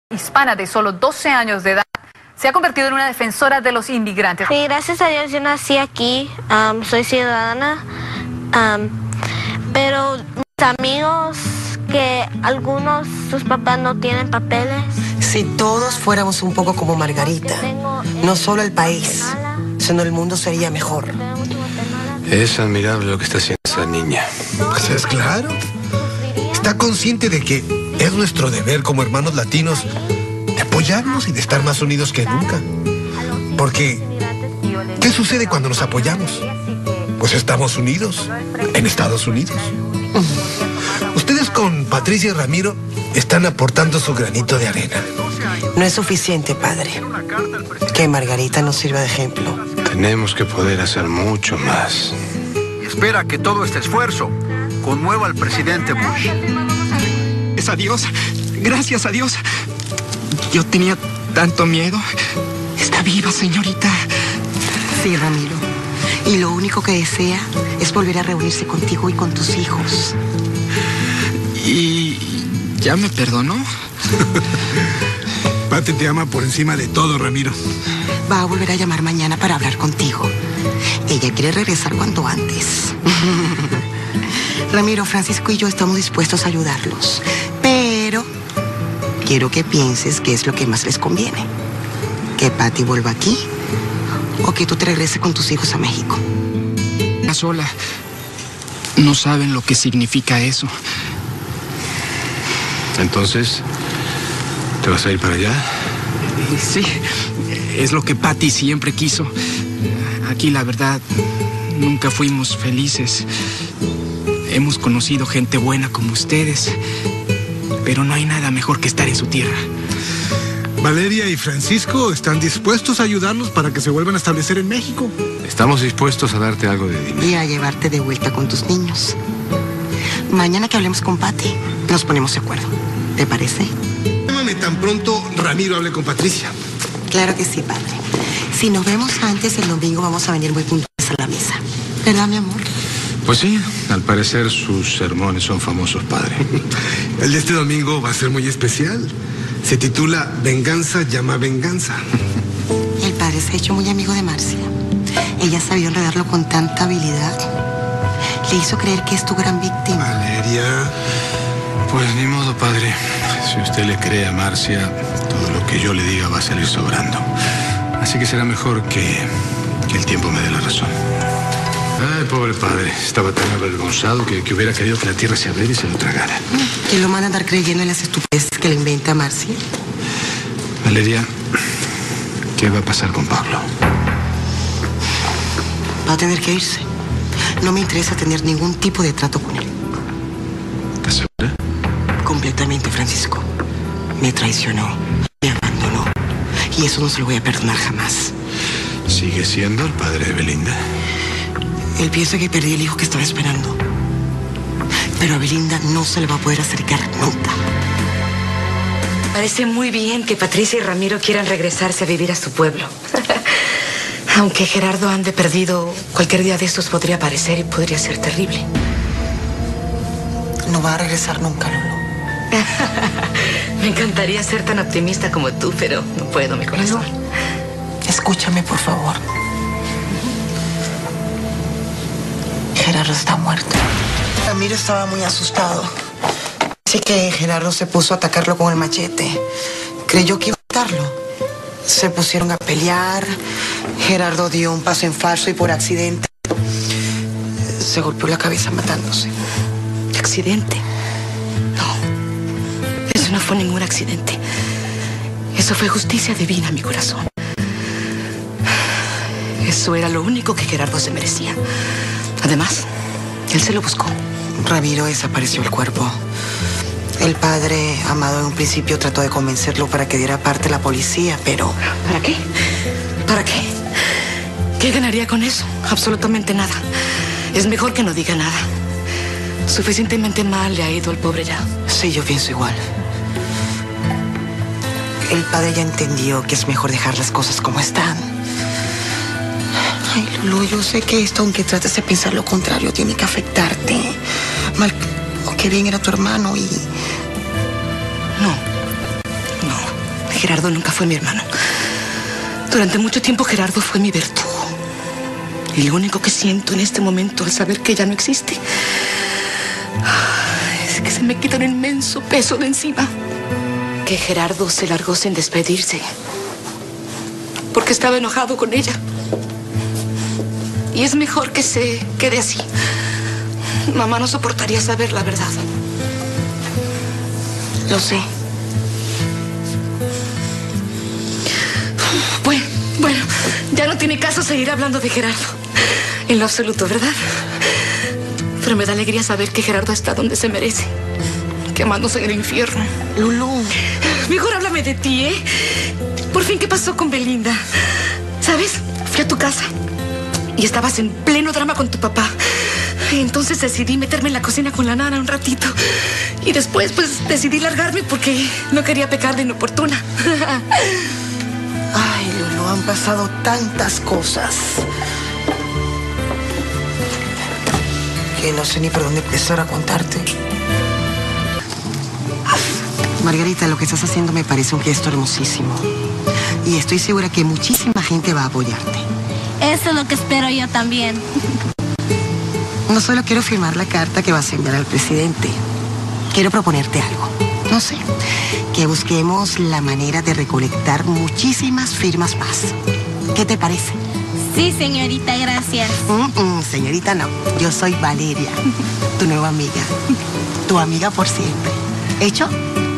Hispana de solo 12 años de edad se ha convertido en una defensora de los inmigrantes. Sí, gracias a Dios yo nací aquí, soy ciudadana, pero mis amigos, que algunos, sus papás no tienen papeles. Si todos fuéramos un poco como Margarita, no solo el país, sino el mundo sería mejor. Es admirable lo que está haciendo esa niña. Pues es claro. Está consciente de que es nuestro deber como hermanos latinos de apoyarnos y de estar más unidos que nunca. Porque, ¿qué sucede cuando nos apoyamos? Pues estamos unidos, en Estados Unidos. Ustedes con Patricia y Ramiro están aportando su granito de arena. No es suficiente, padre. Que Margarita nos sirva de ejemplo. Tenemos que poder hacer mucho más. Espera que todo este esfuerzo conmueva al presidente Bush. Es a Dios. Gracias a Dios. Yo tenía tanto miedo. Está viva, señorita. Sí, Ramiro. Y lo único que desea es volver a reunirse contigo y con tus hijos. ¿Y ya me perdonó? Pati te ama por encima de todo, Ramiro. Va a volver a llamar mañana para hablar contigo. Ella quiere regresar cuanto antes. Ramiro, Francisco y yo estamos dispuestos a ayudarlos. Pero quiero que pienses qué es lo que más les conviene. Que Pati vuelva aquí o que tú te regreses con tus hijos a México. Sola. No saben lo que significa eso. Entonces, ¿te vas a ir para allá? Sí, es lo que Pati siempre quiso. Aquí, la verdad, nunca fuimos felices. Hemos conocido gente buena como ustedes, pero no hay nada mejor que estar en su tierra. Valeria y Francisco están dispuestos a ayudarnos para que se vuelvan a establecer en México. Estamos dispuestos a darte algo de dinero. Y a llevarte de vuelta con tus niños. Mañana que hablemos con Pati, nos ponemos de acuerdo. ¿Te parece? Llámame tan pronto Ramiro hable con Patricia. Claro que sí, padre. Si nos vemos antes, el domingo vamos a venir muy puntuales a la misa. ¿Verdad, mi amor? Pues sí, al parecer sus sermones son famosos, padre. El de este domingo va a ser muy especial. Se titula Venganza llama venganza. El padre se ha hecho muy amigo de Marcia. Ella sabido enredarlo con tanta habilidad. Le hizo creer que es tu gran víctima. Valeria. Pues ni modo, padre. Si usted le cree a Marcia, todo lo que yo le diga va a salir sobrando. Así que será mejor que el tiempo me dé la razón. Ay, pobre padre. Estaba tan avergonzado que hubiera querido que la tierra se abriera y se lo tragara. Que lo manda a andar creyendo en las estupideces que le inventa Marcia. Valeria, ¿qué va a pasar con Pablo? Va a tener que irse. No me interesa tener ningún tipo de trato con él. ¿Estás segura? Completamente, Francisco. Me traicionó, me abandonó. Y eso no se lo voy a perdonar jamás. ¿Sigue siendo el padre de Belinda? Él piensa que perdí el hijo que estaba esperando. Pero a Belinda no se le va a poder acercar nunca. Parece muy bien que Patricia y Ramiro quieran regresarse a vivir a su pueblo. Aunque Gerardo ande perdido, cualquier día de estos podría aparecer y podría ser terrible. No va a regresar nunca, Lolo. Me encantaría ser tan optimista como tú, pero no puedo, mi corazón. Escúchame, por favor. Gerardo está muerto. Ramiro estaba muy asustado. Así que Gerardo se puso a atacarlo con el machete. Creyó que iba a matarlo. Se pusieron a pelear. Gerardo dio un paso en falso y por accidente se golpeó la cabeza matándose. ¿Accidente? No. Eso no fue ningún accidente. Eso fue justicia divina, mi corazón. Eso era lo único que Gerardo se merecía. Además, él se lo buscó. Ramiro desapareció el cuerpo. El padre, Amado, en un principio trató de convencerlo para que diera parte a la policía, pero... ¿Para qué? ¿Para qué? ¿Qué ganaría con eso? Absolutamente nada. Es mejor que no diga nada. Suficientemente mal le ha ido al pobre ya. Sí, yo pienso igual. El padre ya entendió que es mejor dejar las cosas como están. Ay, Lulu, yo sé que esto, aunque trates de pensar lo contrario, tiene que afectarte. Mal o que bien era tu hermano y... No. Gerardo nunca fue mi hermano. Durante mucho tiempo Gerardo fue mi verdugo. Y lo único que siento en este momento al saber que ya no existe es que se me quita un inmenso peso de encima. Que Gerardo se largó sin despedirse porque estaba enojado con ella. Y es mejor que se quede así. Mamá no soportaría saber la verdad. Lo sé. Bueno, ya no tiene caso seguir hablando de Gerardo. En lo absoluto, ¿verdad? Pero me da alegría saber que Gerardo está donde se merece. Quemándose en el infierno. Lulú. Mejor háblame de ti, ¿eh? Por fin, ¿qué pasó con Belinda? ¿Sabes? Fui a tu casa y estabas en pleno drama con tu papá. Entonces decidí meterme en la cocina con la nana un ratito. Y después, pues, decidí largarme porque no quería pecar de inoportuna. Ay, Lulú, han pasado tantas cosas que no sé ni por dónde empezar a contarte. Margarita, lo que estás haciendo me parece un gesto hermosísimo. Y estoy segura que muchísima gente va a apoyarte. Eso es lo que espero yo también. No solo quiero firmar la carta que vas a enviar al presidente. Quiero proponerte algo. No sé, que busquemos la manera de recolectar muchísimas firmas más. ¿Qué te parece? Sí, señorita, gracias. Señorita, no. Yo soy Valeria, tu nueva amiga. Tu amiga por siempre. ¿Hecho?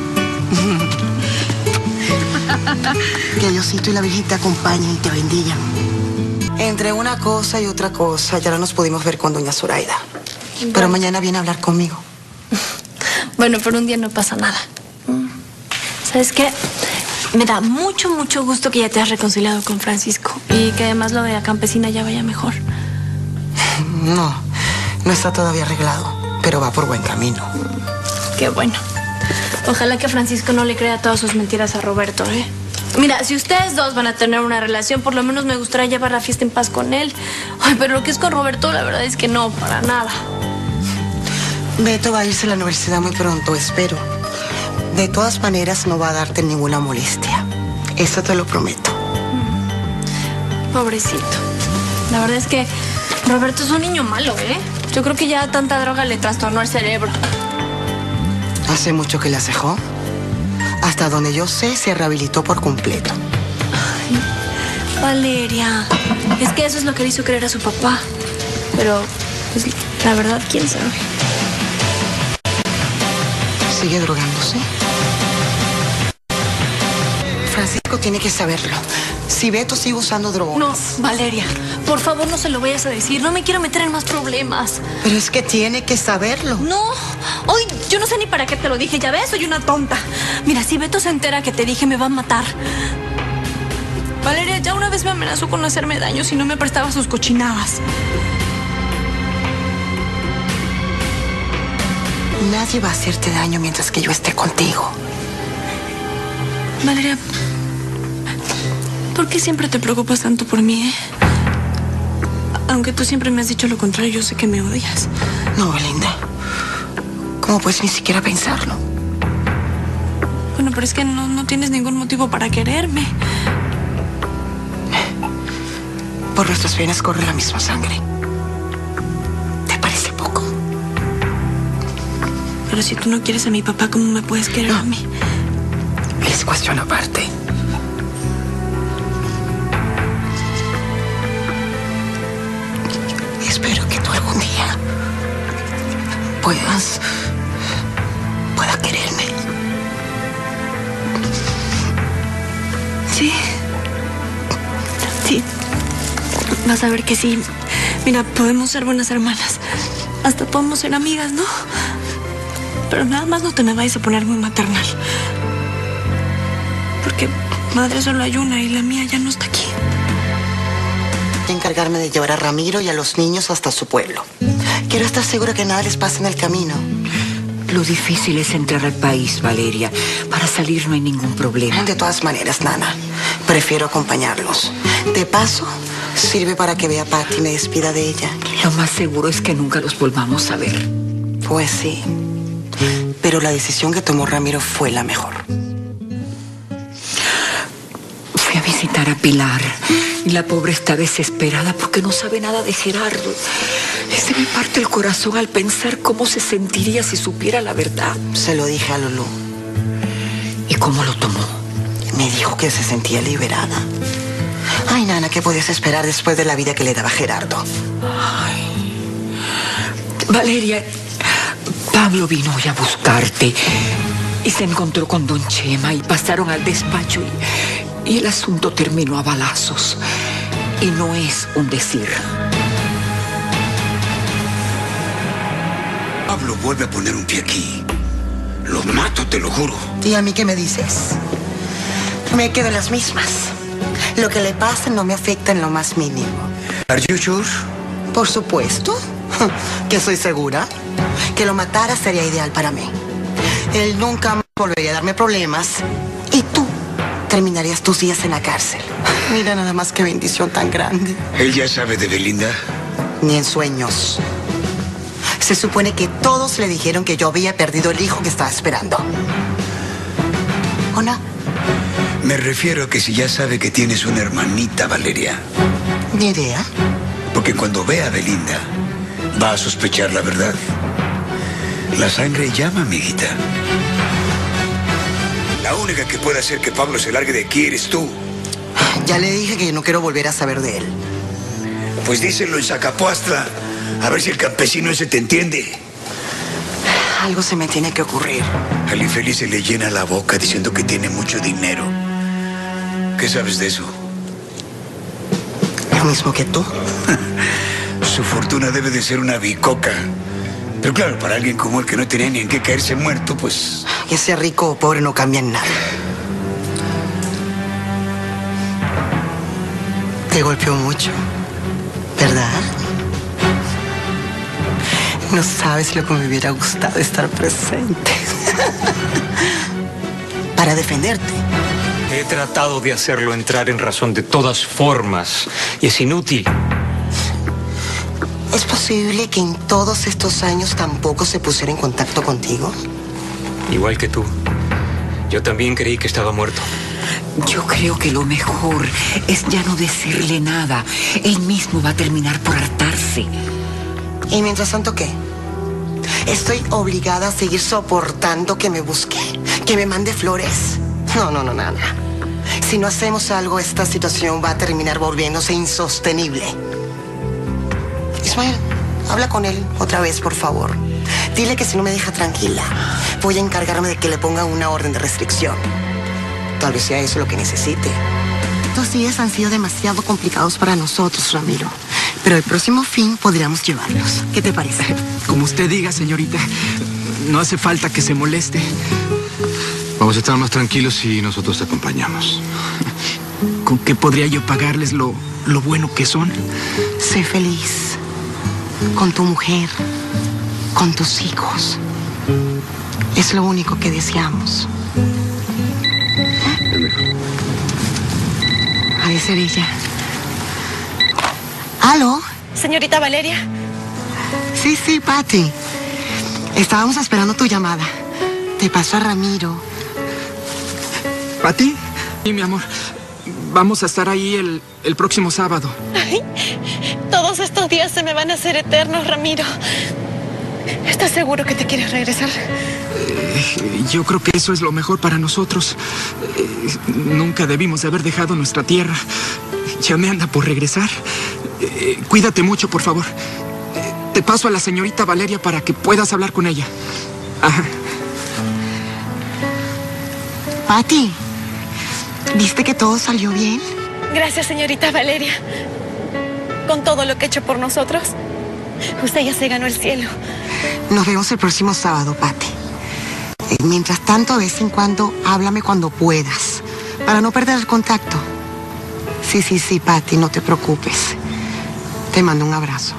Que Diosito y la Virgen te acompañen y te bendigan. Entre una cosa y otra cosa, ya no nos pudimos ver con doña Zoraida. Pero mañana viene a hablar conmigo. Bueno, por un día no pasa nada. ¿Sabes qué? Me da mucho gusto que ya te has reconciliado con Francisco y que además lo de la campesina ya vaya mejor. No está todavía arreglado, pero va por buen camino. Qué bueno. Ojalá que Francisco no le crea todas sus mentiras a Roberto, ¿eh? Mira, si ustedes dos van a tener una relación, por lo menos me gustaría llevar la fiesta en paz con él. Ay, pero lo que es con Roberto, la verdad es que no, para nada. Beto va a irse a la universidad muy pronto, espero. De todas maneras, no va a darte ninguna molestia. Eso te lo prometo. Pobrecito. La verdad es que Roberto es un niño malo, ¿eh? Yo creo que ya tanta droga le trastornó el cerebro. ¿Hace mucho que la cejó? Hasta donde yo sé, se rehabilitó por completo. Ay, Valeria, es que eso es lo que le hizo creer a su papá. Pero, pues, la verdad, ¿quién sabe? ¿Sigue drogándose? Francisco tiene que saberlo. Si Beto sigue usando drogas... No, Valeria, por favor no se lo vayas a decir. No me quiero meter en más problemas. Pero es que tiene que saberlo. No, hoy yo no sé ni para qué te lo dije. Ya ves, soy una tonta. Mira, si Beto se entera que te dije, me va a matar. Valeria ya una vez me amenazó con hacerme daño si no me prestaba sus cochinadas. Nadie va a hacerte daño mientras que yo esté contigo. Valeria, ¿por qué siempre te preocupas tanto por mí, eh? Aunque tú siempre me has dicho lo contrario, yo sé que me odias. No, Belinda. ¿Cómo puedes ni siquiera pensarlo? Bueno, pero es que no tienes ningún motivo para quererme. Por nuestras venas corre la misma sangre. ¿Te parece poco? Pero si tú no quieres a mi papá, ¿cómo me puedes querer a mí? Es cuestión aparte. Espero que tú algún día puedas quererme. Sí. Sí. Vas a ver que sí. Mira, podemos ser buenas hermanas. Hasta podemos ser amigas, ¿no? Pero nada más no te me vayas a poner muy maternal. Porque madre solo hay una y la mía ya no está aquí. Voy a encargarme de llevar a Ramiro y a los niños hasta su pueblo. Quiero estar segura que nada les pase en el camino. Lo difícil es entrar al país, Valeria. Para salir no hay ningún problema. De todas maneras, Nana, prefiero acompañarlos. De paso, sirve para que vea a Patty y me despida de ella. Lo más seguro es que nunca los volvamos a ver. Pues sí. Pero la decisión que tomó Ramiro fue la mejor. visitar a Pilar y la pobre está desesperada porque no sabe nada de Gerardo. Y se me parte el corazón al pensar cómo se sentiría si supiera la verdad. Se lo dije a Lulú. ¿Y cómo lo tomó? Me dijo que se sentía liberada. Ay, Nana, ¿qué podías esperar después de la vida que le daba Gerardo? Ay. Valeria, Pablo vino hoy a buscarte y se encontró con don Chema y pasaron al despacho y el asunto terminó a balazos. Y no es un decir. Pablo vuelve a poner un pie aquí. Lo mato, te lo juro. ¿Y a mí qué me dices? Me quedo en las mismas. Lo que le pasa no me afecta en lo más mínimo. ¿Are you sure? Por supuesto. Que soy segura. Que lo matara sería ideal para mí. Él nunca más volvería a darme problemas. Y tú terminarías tus días en la cárcel. Mira nada más qué bendición tan grande. ¿Él ya sabe de Belinda? Ni en sueños. Se supone que todos le dijeron que yo había perdido el hijo que estaba esperando. ¿O no? Me refiero a que si ya sabe que tienes una hermanita, Valeria. Ni idea. Porque cuando vea a Belinda, va a sospechar la verdad. La sangre llama, amiguita. La única que puede hacer que Pablo se largue de aquí eres tú. Ya le dije que no quiero volver a saber de él. Pues díselo en Zacapuastla. A ver si el campesino ese te entiende. Algo se me tiene que ocurrir. Al infeliz se le llena la boca diciendo que tiene mucho dinero. ¿Qué sabes de eso? Lo mismo que tú. Su fortuna debe de ser una bicoca. Pero claro, para alguien como él que no tenía ni en qué caerse muerto, pues... Que sea rico o pobre no cambia en nada. Te golpeó mucho, ¿verdad? No sabes lo que me hubiera gustado estar presente. Para defenderte. He tratado de hacerlo entrar en razón de todas formas y es inútil. ¿Es posible que en todos estos años tampoco se pusiera en contacto contigo? Igual que tú. Yo también creí que estaba muerto. Yo creo que lo mejor es ya no decirle nada. Él mismo va a terminar por hartarse. ¿Y mientras tanto qué? Estoy obligada a seguir soportando que me busque, que me mande flores. No, nada. Si no hacemos algo, esta situación va a terminar volviéndose insostenible. Ismael, habla con él otra vez, por favor. Dile que si no me deja tranquila, voy a encargarme de que le ponga una orden de restricción. Tal vez sea eso lo que necesite. Estos días han sido demasiado complicados para nosotros, Ramiro. Pero el próximo fin podríamos llevarlos. ¿Qué te parece? Como usted diga, señorita. No hace falta que se moleste. Vamos a estar más tranquilos si nosotros te acompañamos. ¿Con qué podría yo pagarles lo bueno que son? Sé feliz. Con tu mujer. Con tus hijos. Es lo único que deseamos. Ha de ser ella. ¿Aló? Señorita Valeria. Sí, Patty. Estábamos esperando tu llamada. Te paso a Ramiro. ¿Patty? Sí, mi amor. Vamos a estar ahí el próximo sábado. Ay, todos estos días se me van a hacer eternos, Ramiro. ¿Estás seguro que te quieres regresar? Yo creo que eso es lo mejor para nosotros. Nunca debimos de haber dejado nuestra tierra. Ya me anda por regresar. Cuídate mucho, por favor. Te paso a la señorita Valeria para que puedas hablar con ella. Ajá. Patty, ¿viste que todo salió bien? Gracias, señorita Valeria. Con todo lo que he hecho por nosotros, usted ya se ganó el cielo. Nos vemos el próximo sábado, Patty. Mientras tanto, de vez en cuando, háblame cuando puedas, para no perder el contacto. Sí, Patty, no te preocupes. Te mando un abrazo.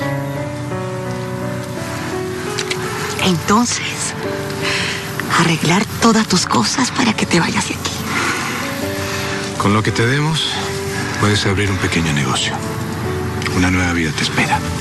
Entonces, arreglar todas tus cosas para que te vayas de aquí. Con lo que te demos, puedes abrir un pequeño negocio. Una nueva vida te espera.